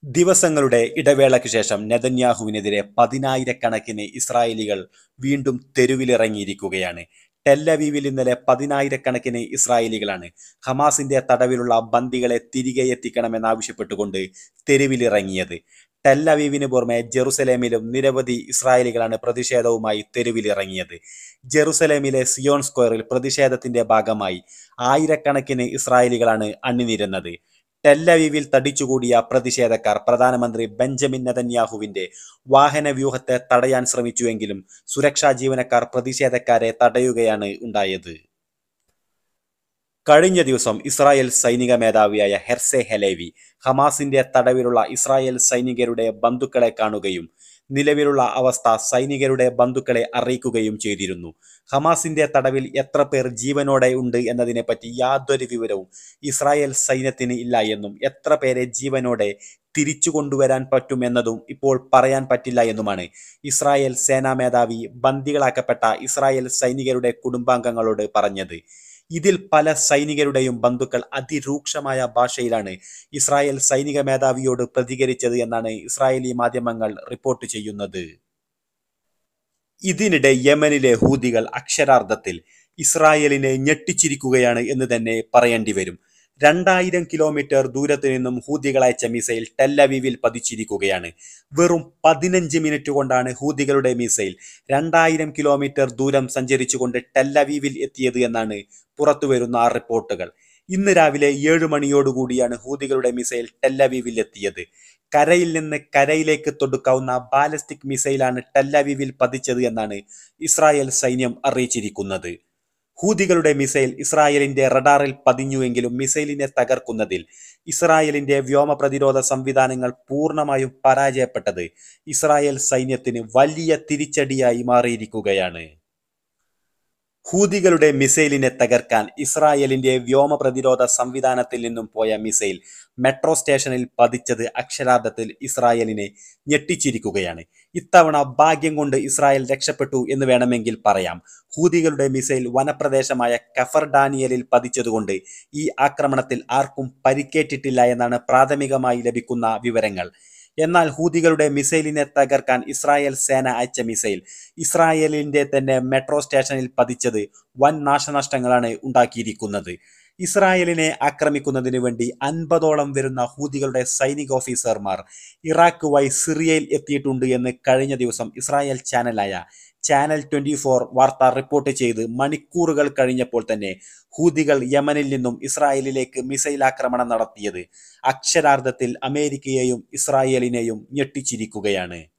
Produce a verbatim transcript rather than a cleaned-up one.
ദിവസങ്ങളുടെ ഇടവേളയ്ക്ക് ശേഷം നെതന്യാഹുവിനെതിരെ പതിനായിരക്കണക്കിന് ഇസ്രായേലികൾ വീണ്ടും തെരുവിലിറങ്ങിയിരിക്കുകയാണ്. ടെല്ലവീവിൽ ഇന്നലെ പതിനായിരക്കണക്കിന് ഇസ്രായേലികളാണ് ഹമാസിന്റെ തടവിലുള്ള ബന്ദികളെ തിരികെ എത്തിക്കണമെന്നാവശ്യപ്പെട്ടുകൊണ്ട് തെരുവിലിറങ്ങിയത്. ടെല്ലവീവിന് പുറമെ ജെറുസലേമിലും നിരവധി ഇസ്രായേലികളാണ് പ്രതിഷേധവുമായി തെരുവിലിറങ്ങിയത്. ജെറുസലേമിലെ സിയോൺ സ്ക്വയറിൽ പ്രതിഷേധത്തിന്റെ ഭാഗമായി ആയിരക്കണക്കിന് ഇസ്രായേലികളാണ് അണിനിരന്നത്. ടെല്ലവീവിൽ തടിച്ചുകൂടിയ പ്രതിഷേധക്കാർ പ്രധാനമന്ത്രി ബെഞ്ചമിൻ നെതന്യാഹുവിന്റെ വാഹനവ്യൂഹത്തെ തടയാൻ ശ്രമിച്ചുവെങ്കിലും സുരക്ഷാ ജീവനക്കാർ പ്രതിഷേധക്കാരെ തടയുകയാണ് ഉണ്ടായത്. കഴിഞ്ഞ ദിവസം ഇസ്രായേൽ സൈനിക മേധാവിയായ ഹെർസെ ഹെലേവി ഹമാസിന്റെ തടവിലുള്ള ഇസ്രായേൽ സൈനികരുടെ ബന്ധുക്കളെ കാണുകയും നിലവിലുള്ള അവസ്ഥ സൈനികരുടെ ബന്ധുക്കളെ അറിയിക്കുകയും ചെയ്തിരുന്നു. ഹമാസിന്റെ തടവിൽ എത്ര പേർ ജീവനോടെ ഉണ്ട് എന്നതിനെപ്പറ്റി യാതൊരു വിവരവും ഇസ്രായേൽ സൈന്യത്തിന് ഇല്ല എന്നും എത്ര പേരെ ജീവനോടെ തിരിച്ചു കൊണ്ടുവരാൻ പറ്റും എന്നതും ഇപ്പോൾ പറയാൻ പറ്റില്ല എന്നുമാണ് ഇസ്രായേൽ സേനാ മേധാവി ബന്ദികളാക്കപ്പെട്ട ഇസ്രായേൽ സൈനികരുടെ കുടുംബാംഗങ്ങളോട് പറഞ്ഞത്. ഇതിൽ പല സൈനികരുടെയും ബന്ധുക്കൾ അതിരൂക്ഷമായ ഭാഷയിലാണ് ഇസ്രായേൽ സൈനിക മേധാവിയോട് പ്രതികരിച്ചത് എന്നാണ് ഇസ്രായേലി മാധ്യമങ്ങൾ റിപ്പോർട്ട് ചെയ്യുന്നത്. ഇതിനിടെ യമനിലെ ഹൂതികൾ അക്ഷരാർത്ഥത്തിൽ ഇസ്രായേലിനെ ഞെട്ടിച്ചിരിക്കുകയാണ് എന്ന് തന്നെ പറയേണ്ടി വരും. രണ്ടായിരം കിലോമീറ്റർ ദൂരത്തു നിന്നും ഹൂതികൾ അയച്ച മിസൈൽ ടെല്ലവീവിൽ പതിച്ചിരിക്കുകയാണ്. വെറും പതിനഞ്ച് മിനിറ്റ് കൊണ്ടാണ് ഹൂതികളുടെ മിസൈൽ രണ്ടായിരം കിലോമീറ്റർ ദൂരം സഞ്ചരിച്ചുകൊണ്ട് ടെല്ലവീവിൽ എത്തിയത് എന്നാണ് പുറത്തുവരുന്ന റിപ്പോർട്ടുകൾ. ഇന്ന് രാവിലെ ഏഴ് മണിയോടുകൂടിയാണ് ഹൂതികളുടെ മിസൈൽ ടെല്ലവീവിൽ എത്തിയത്. കരയിൽ നിന്ന് കരയിലേക്ക് തൊടുക്കാവുന്ന ബാലിസ്റ്റിക് മിസൈലാണ് ടെല്ലവീവിൽ പതിച്ചത് എന്നാണ് ഇസ്രായേൽ സൈന്യം അറിയിച്ചിരിക്കുന്നത്. ഹൂതികളുടെ മിസൈൽ ഇസ്രായേലിന്റെ റഡാറിൽ പതിഞ്ഞുവെങ്കിലും മിസൈലിനെ തകർക്കുന്നതിൽ ഇസ്രായേലിന്റെ വ്യോമ പ്രതിരോധ സംവിധാനങ്ങൾ പൂർണ്ണമായും പരാജയപ്പെട്ടത് ഇസ്രായേൽ സൈന്യത്തിന് വലിയ തിരിച്ചടിയായി മാറിയിരിക്കുകയാണ്. ഹൂതികളുടെ മിസൈലിനെ തകർക്കാൻ ഇസ്രായേലിന്റെ വ്യോമ പ്രതിരോധ സംവിധാനത്തിൽ നിന്നും പോയ മിസൈൽ മെട്രോ സ്റ്റേഷനിൽ പതിച്ചത് അക്ഷരാർത്ഥത്തിൽ ഇസ്രായേലിനെ ഞെട്ടിച്ചിരിക്കുകയാണ്. ഇത്തവണ ഭാഗ്യം കൊണ്ട് ഇസ്രായേൽ രക്ഷപ്പെട്ടു എന്ന് വേണമെങ്കിൽ പറയാം. ഹൂതികളുടെ മിസൈൽ വനപ്രദേശമായ കഫർ ഡാനിയലിൽ പതിച്ചതുകൊണ്ട് ഈ ആക്രമണത്തിൽ ആർക്കും പരിക്കേറ്റിട്ടില്ല എന്നാണ് പ്രാഥമികമായി ലഭിക്കുന്ന വിവരങ്ങൾ. എന്നാൽ ഹൂതികളുടെ മിസൈലിനെ തകർക്കാൻ ഇസ്രായേൽ സേന അയച്ച മിസൈൽ ഇസ്രായേലിന്റെ തന്നെ മെട്രോ സ്റ്റേഷനിൽ പതിച്ചത് വൻ നാശനഷ്ടങ്ങളാണ് ഉണ്ടാക്കിയിരിക്കുന്നത്. ഇസ്രായേലിനെ ആക്രമിക്കുന്നതിന് വേണ്ടി അൻപതോളം വരുന്ന ഹൂതികളുടെ സൈനിക ഓഫീസർമാർ ഇറാഖ് വഴി സിറിയയിൽ എത്തിയിട്ടുണ്ട് എന്ന് കഴിഞ്ഞ ദിവസം ഇസ്രായേൽ ചാനലായ ചാനൽ ട്വന്റി ഫോർ വാർത്ത റിപ്പോർട്ട് ചെയ്ത് മണിക്കൂറുകൾ കഴിഞ്ഞപ്പോൾ തന്നെ ഹൂതികൾ യമനിൽ നിന്നും ഇസ്രായേലിലേക്ക് മിസൈൽ ആക്രമണം നടത്തിയത് അക്ഷരാർത്ഥത്തിൽ അമേരിക്കയെയും ഇസ്രായേലിനെയും ഞെട്ടിച്ചിരിക്കുകയാണ്.